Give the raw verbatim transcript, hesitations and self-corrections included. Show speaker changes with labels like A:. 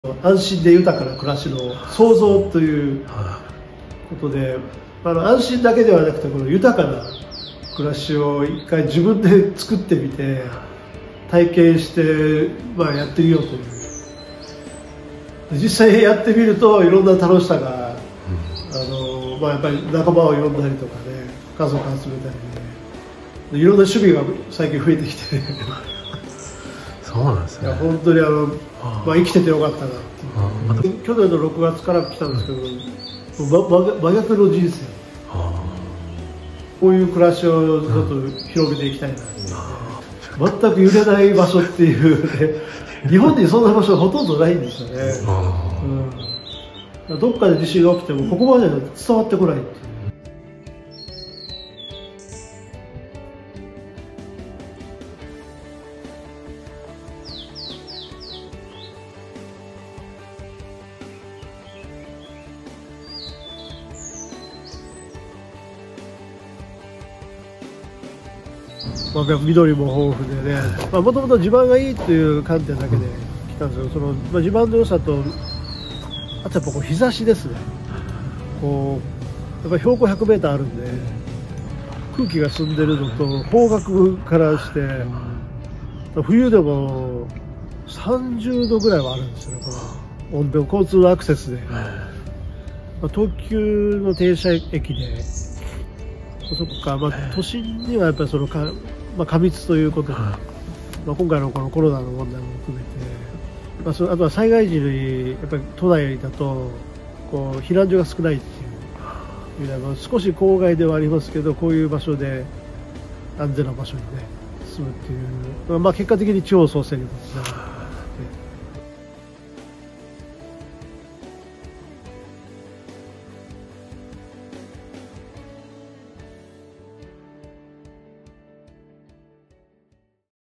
A: 安心で豊かな暮らしの創造ということで、あの安心だけではなくてこの豊かな暮らしを一回自分で作ってみて体験して、まあ、やってみようという。実際やってみるといろんな楽しさが、うん、あのまあ、やっぱり仲間を呼んだりとかね、家族集めたりね、いろんな趣味が最近増えてきてね
B: そうなんですね。
A: いや本当にあのまあ、生きててよかったなっていう。去年のろくがつから来たんですけど、うん、真, 真逆の人生、こういう暮らしをちょっと広げていきたいなっていう、ね、全く揺れない場所っていうね日本にそんな場所ほとんどないんですよね、うん、どっかで地震が起きてもここまで伝わってこないっていう。まあ、緑も豊富でね、もともと地盤がいいという観点だけで来たんですけど、その、まあ、地盤の良さと、あとやっぱこう日差しですね。こうやっぱり標高ひゃくメーターあるんで、空気が澄んでるのと方角からして、冬でもさんじゅうどぐらいはあるんですよね、この温度、交通のアクセスで。まあ、東急の停車駅で、そこか、まあ、都心にはやっぱりそのか、まあ、過密ということで、まあ、今回のこのコロナの問題も含めて、まあ、そあとは災害時にやっぱり都内だとこう避難所が少ないっていう、まあ、少し郊外ではありますけど、こういう場所で安全な場所にね住むっていう、まあ、結果的に地方創生にもつながる。